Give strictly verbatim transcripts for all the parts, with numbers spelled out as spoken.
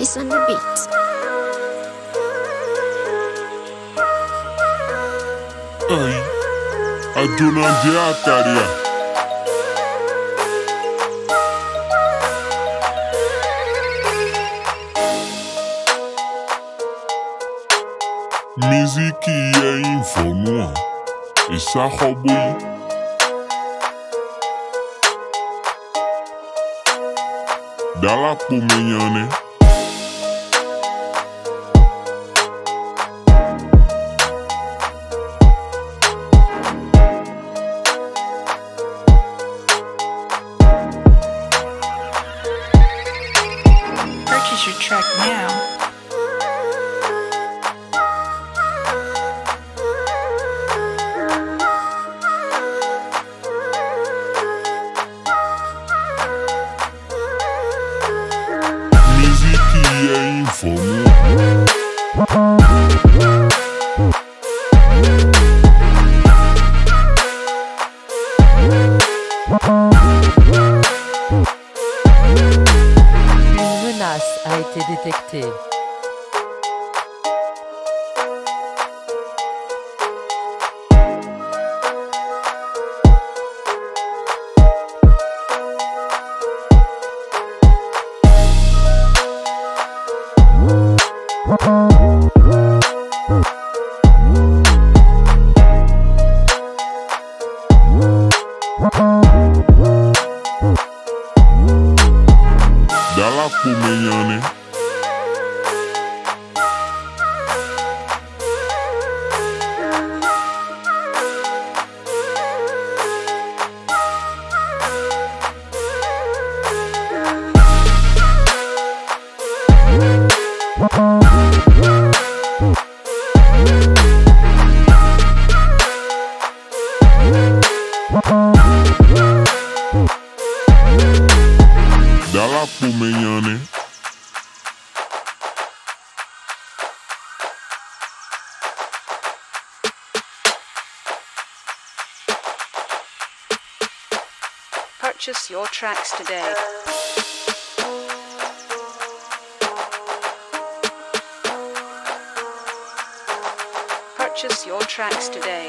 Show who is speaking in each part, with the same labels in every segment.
Speaker 1: Ice on the beat.
Speaker 2: Ay, aduna dia karia. Miziki ye informua, isa hobui. Dala kumenyane.
Speaker 3: Purchase your track now.
Speaker 4: Une menace a été détectée.
Speaker 2: Dala kumenyane. Dala kumenyane.
Speaker 5: Purchase your tracks today. Purchase your tracks today.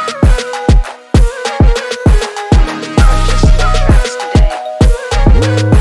Speaker 5: Purchase your tracks today.